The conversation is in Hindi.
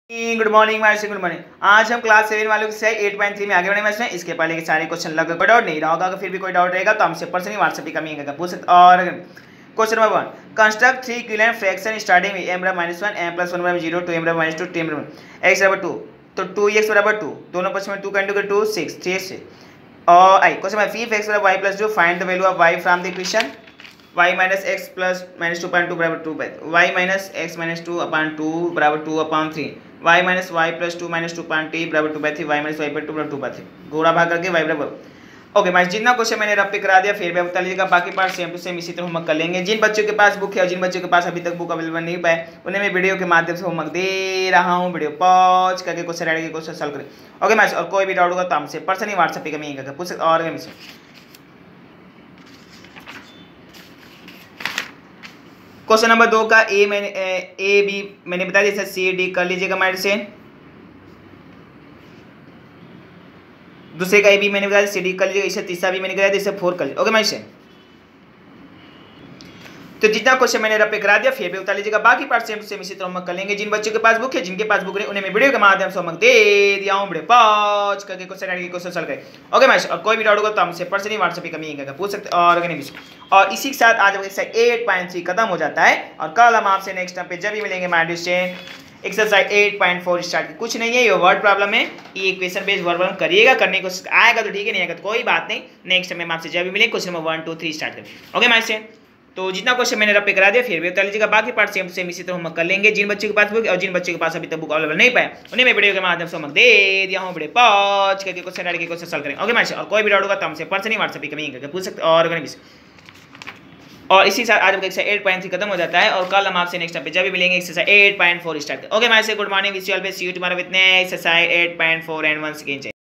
Good morning my good morning. आज हम क्लास 7 वालों से 8.3 में आगे बढ़ने वाले हैं। इसके पहले के सारे क्वेश्चन लगभग कोई डाउट नहीं रहा होगा। अगर फिर भी कोई डाउट रहेगा तो हमसे पर्सनली व्हाट्सएप पे कमेंट पूछ सकते। और question number 1, construct 3 equivalent fraction starting में m बराबर -1 m + 1 बराबर 0 2m बराबर -2 10 बराबर x बराबर 2। तो 2x बराबर 2, दोनों पक्ष में 2 का इंटू 2 6 3 से। और आई क्वेश्चन नंबर 5, x बराबर y + 2 find the value of y from the equation y - x + -2/2 बराबर 2 y - x - 2/2 बराबर 2/3 y - y + 2 - 2/t बराबर 2/3 y - y + 2 बराबर 2/3 घोड़ा भाग करके y बराबर। ओके मैं जितना क्वेश्चन मैंने रब पे करा दिया फिर भी बता लीजिएगा। बाकी पार्ट सेम टू सेम इसी तरह होमवर्क कर लेंगे। जिन बच्चों के पास बुक है और जिन बच्चों के पास अभी तक बुक अवेलेबल नहीं पाए उन्हें मैं वीडियो के माध्यम से होमवर्क दे रहा हूँ। वीडियो पॉज करके क्वेश्चन रेडी के क्वेश्चन सॉल्व करें। ओके मैच, और कोई भी डाउट होगा तो हमसे पर्सनली व्हाट्सएप पे कमेंट करके पूछ सकते। और क्वेश्चन नंबर 2 का ए बी मैंने बता दिया, सी डी कर लीजिएगा माइंड से। दूसरे का ए बी मैंने बताया सी डी कर लीजिएगा। इसे तीसरा भी मैंने कराया, इसे 4 कर लीजिए। ओके माइंड से। तो जितना क्वेश्चन मैंने रब पे करा दिया फिर भी उतार लीजिएगा। बाकी पार्ट सेम टू सेम इसी तरह होमवर्क कर लेंगे। जिन बच्चों के पास बुक है जिनके पास बुक नहीं उन्हें मैं वीडियो के माध्यम से होमवर्क दे दिया हूं। वीडियो पॉज करके क्वेश्चन सॉल्व करें। ओके मैच, और कोई भी डाउट होगा तो हमसे पर्सनली व्हाट्सएप पे कमेंट करके पूछ सकते। और इसी के साथ आज एक्सरसाइज 8.3 खत्म हो जाता है। और कल हम आपसे नेक्स्ट टाइम पे जब भी मिलेंगे माय डियर एक्सरसाइज 8.4 स्टार्ट। कुछ नहीं है, ये वर्ड प्रॉब्लम है। ये इक्वेशन बेस्ड वर्ड प्रॉब्लम करिएगा, करने की कोशिश आएगा तो ठीक है, नहीं आएगा तो कोई बात नहीं। नेक्स्ट टाइम आपसे जब भी मिलेंगे क्वेश्चन नंबर 1 2 3 स्टार्ट करें। ओके माय डियर, तो जितना क्वेश्चन मैंने रब पे करा दिया फिर भी उतार लीजिएगा। बाकी पार्ट सेम सेम इसी तरह होमवर्क कर लेंगे। जिन बच्चों के पास बुक और जिन बच्चों के पास अभी तक बुक अवेलेबल नहीं पाए उन्हें मैं वीडियो के माध्यम से होमवर्क दे दिया हूं। वीडियो पॉज करके क्वेश्चन सॉल्व करेंगे। ओके मैच, और कोई भी डाउट होगा तो हमसे पर्सनली व्हाट्सएप पे कमेंट करके पूछ सकते। और इसी साथ आज एक्सरसाइज 8.3 खत्म हो जाता है। और कल हम आपसे नेक्स्ट टाइम पे जब भी मिलेंगे exercise 8.4 start. Okay match, good morning, wish you all best, see you tomorrow with next exercise 8.4 and once again.